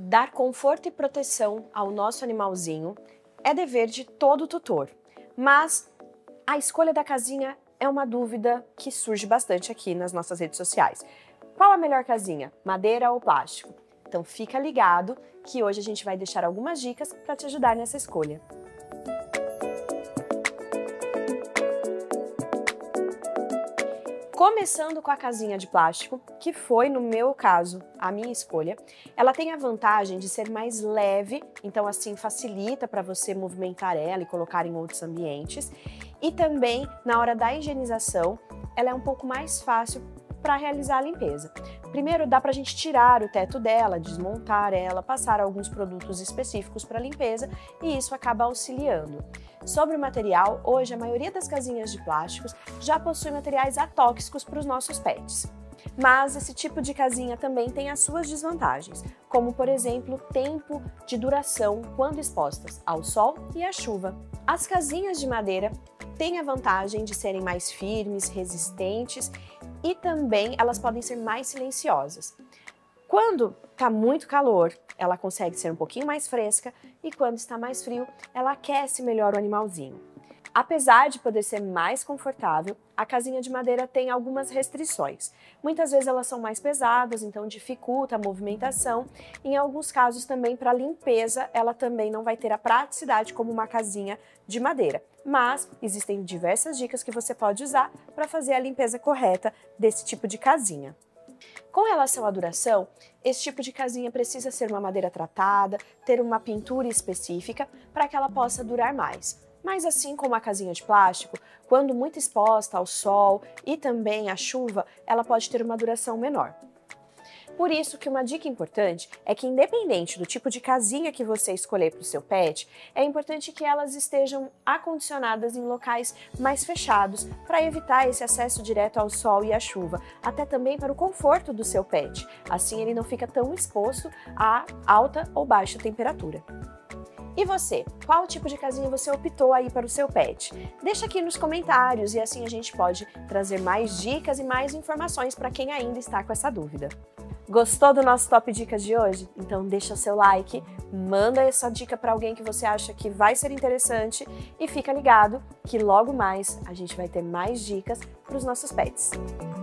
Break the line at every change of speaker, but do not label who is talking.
Dar conforto e proteção ao nosso animalzinho é dever de todo tutor, mas a escolha da casinha é uma dúvida que surge bastante aqui nas nossas redes sociais. Qual a melhor casinha, madeira ou plástico? Então fica ligado que hoje a gente vai deixar algumas dicas para te ajudar nessa escolha. Começando com a casinha de plástico, que foi, no meu caso, a minha escolha, ela tem a vantagem de ser mais leve, então assim facilita para você movimentar ela e colocar em outros ambientes. E também, na hora da higienização, ela é um pouco mais fácil para realizar a limpeza. Primeiro, dá para a gente tirar o teto dela, desmontar ela, passar alguns produtos específicos para limpeza e isso acaba auxiliando. Sobre o material, hoje a maioria das casinhas de plásticos já possui materiais atóxicos para os nossos pets. Mas esse tipo de casinha também tem as suas desvantagens, como por exemplo, tempo de duração quando expostas ao sol e à chuva. As casinhas de madeira têm a vantagem de serem mais firmes, resistentes e também elas podem ser mais silenciosas. Quando está muito calor, ela consegue ser um pouquinho mais fresca e quando está mais frio, ela aquece melhor o animalzinho. Apesar de poder ser mais confortável, a casinha de madeira tem algumas restrições. Muitas vezes elas são mais pesadas, então dificulta a movimentação. Em alguns casos também para limpeza, ela também não vai ter a praticidade como uma casinha de madeira. Mas existem diversas dicas que você pode usar para fazer a limpeza correta desse tipo de casinha. Com relação à duração, esse tipo de casinha precisa ser uma madeira tratada, ter uma pintura específica para que ela possa durar mais. Mas assim como a casinha de plástico, quando muito exposta ao sol e também à chuva, ela pode ter uma duração menor. Por isso que uma dica importante é que independente do tipo de casinha que você escolher para o seu pet, é importante que elas estejam acondicionadas em locais mais fechados para evitar esse acesso direto ao sol e à chuva, até também para o conforto do seu pet. Assim ele não fica tão exposto a alta ou baixa temperatura. E você, qual tipo de casinha você optou aí para o seu pet? Deixa aqui nos comentários e assim a gente pode trazer mais dicas e mais informações para quem ainda está com essa dúvida. Gostou do nosso Top Dicas de hoje? Então deixa seu like, manda essa dica para alguém que você acha que vai ser interessante e fica ligado que logo mais a gente vai ter mais dicas para os nossos pets.